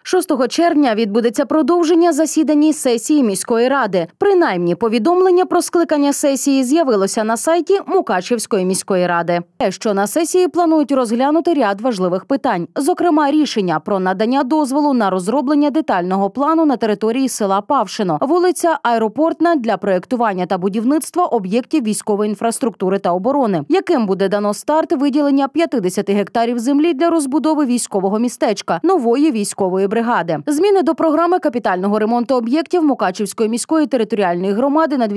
6 червня відбудеться продовження засідань сесії міської ради. Принаймні, повідомлення про скликання сесії з'явилося на сайті Мукачівської міської ради. Що на сесії планують розглянути ряд важливих питань. Зокрема, рішення про надання дозволу на розроблення детального плану на території села Павшино, вулиця Аеропортна для проєктування та будівництва об'єктів військової інфраструктури та оборони, яким буде дано старт виділення 50 гектарів землі для розбудови військового містечка, нової військової бригади. Зміни до програми капітального ремонту об'єктів Мукачівської міської територіальної громади на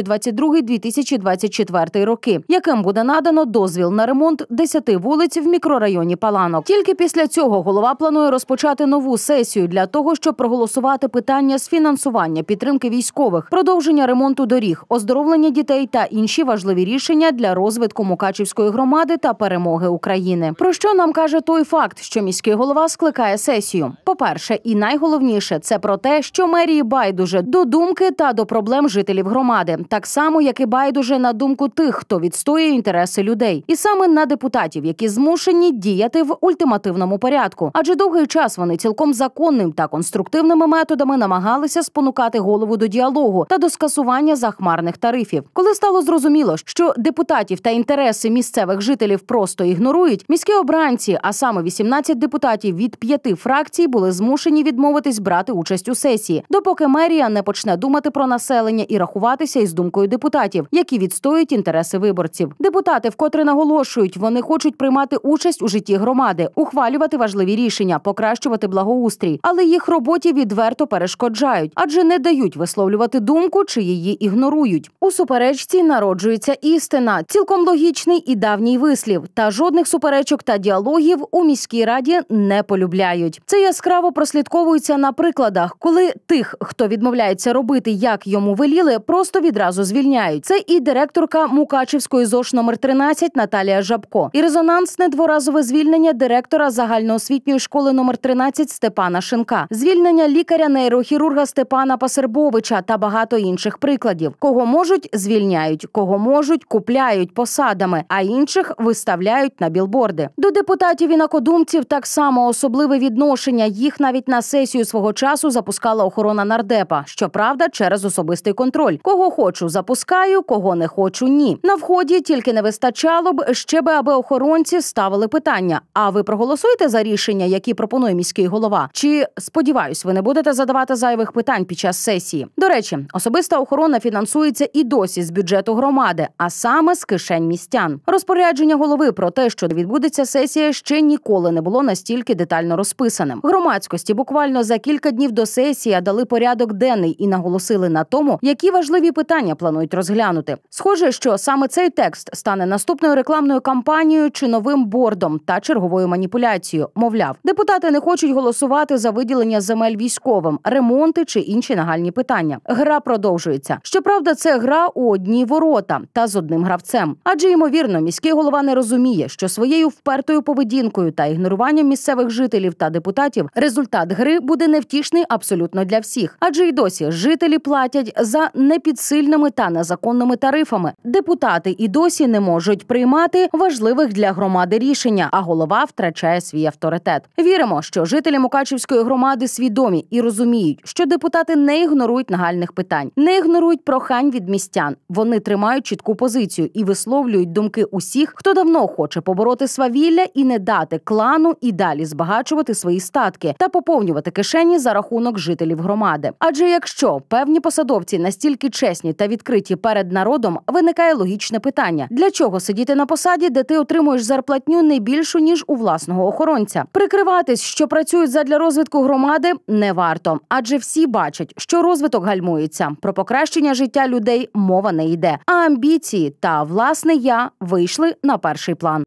2022-2024 роки, яким буде надано дозвіл на ремонт 10 вулиць в мікрорайоні Паланок. Тільки після цього голова планує розпочати нову сесію для того, щоб проголосувати питання з фінансування підтримки військових, продовження ремонту доріг, оздоровлення дітей та інші важливі рішення для розвитку Мукачівської громади та перемоги України. Про що нам каже той факт, що міський голова скликає сесію? По-перше, і найголовніше – це про те, що мерії байдуже до думки та до проблем жителів громади. Так само, як і байдуже на думку тих, хто відстоює інтереси людей. І саме на депутатів, які змушені діяти в ультимативному порядку. Адже довгий час вони цілком законним та конструктивними методами намагалися спонукати голову до діалогу та до скасування захмарних тарифів. Коли стало зрозуміло, що депутатів та інтереси місцевих жителів просто ігнорують, міські обранці, а саме 18 депутатів від 5 фракцій, були змушені відмовитись брати участь у сесії, допоки мерія не почне думати про населення і рахуватися із думкою депутатів, які відстоюють інтереси виборців. Депутати вкотре наголошують, вони хочуть приймати участь у житті громади, ухвалювати важливі рішення, покращувати благоустрій, але їх роботі відверто перешкоджають, адже не дають висловлювати думку чи її ігнорують. У суперечці народжується істина, цілком логічний і давній вислів, та жодних суперечок та діалогів у міській раді не полюбляють. Це яскраво прослідковується на прикладах, коли тих, хто відмовляється робити, як йому веліли, просто відразу звільняють. Це і директорка Мукачівської ЗОШ номер 13 Наталія Жабко, і резонансне дворазове звільнення директора загальноосвітньої школи номер 13 Степана Шинка, звільнення лікаря-нейрохірурга Степана Пасербовича та багато інших прикладів. Кого можуть – звільняють, кого можуть – купляють посадами, а інших виставляють на білборди. До депутатів інакодумців так само особливе відношення. Їх навіть на сесію свого часу запускала охорона нардепа. Щоправда, через особистий контроль. Кого хочу – запускаю, кого не хочу – ні. На вході тільки не вистачало б ще би, аби охоронці ставили питання. А ви проголосуєте за рішення, які пропонує міський голова? Чи, сподіваюсь, ви не будете задавати зайвих питань під час сесії? До речі, особиста охорона фінансується і досі з бюджету громади, а саме з кишень містян. Розпорядження голови про те, що відбудеться сесія, ще ніколи не було настільки детально розписаним. Громадськості буквально за кілька днів до сесії дали порядок денний і наголосили на тому, які важливі питання планують розглянути. Схоже, що саме цей текст стане наступною рекламною кампанією чи новим бордом та черговою маніпуляцією. Мовляв, депутати не хочуть голосувати за виділення земель військовим, ремонти чи інші нагальні питання. Гра продовжується. Щоправда, це гра у одні ворота та з одним гравцем. Адже, ймовірно, міський голова не розуміє, що своєю впертою поведінкою та ігноруванням місцевих жителів та депутатів результат гри буде невтішний абсолютно для всіх. Адже й досі жителі платять за непідсильними та незаконними тарифами. Депутати і досі не можуть приймати важливих для громади рішення, а голова втрачає свій авторитет. Віримо, що жителі Мукачівської громади свідомі і розуміють, що депутати не ігнорують нагальних питань, не ігнорують прохань від містян. Вони тримають чітку позицію і висловлюють думки усіх, хто давно хоче побороти свавілля і не дати клану і далі збагачувати свої статки та поповнювати кишені за рахунок жителів громади. Адже якщо певні посадовці настільки чесні та відкриті перед народом, виникає логічне питання: для чого сидіти на посаді, де ти отримуєш зарплатню не більшу, ніж у власного охоронця? Прикриватись, що працюють задля розвитку громади, не варто. Адже всі бачать, що розвиток гальмується. Про покращення життя людей мова не йде. А амбіції та власне я вийшли на перший план.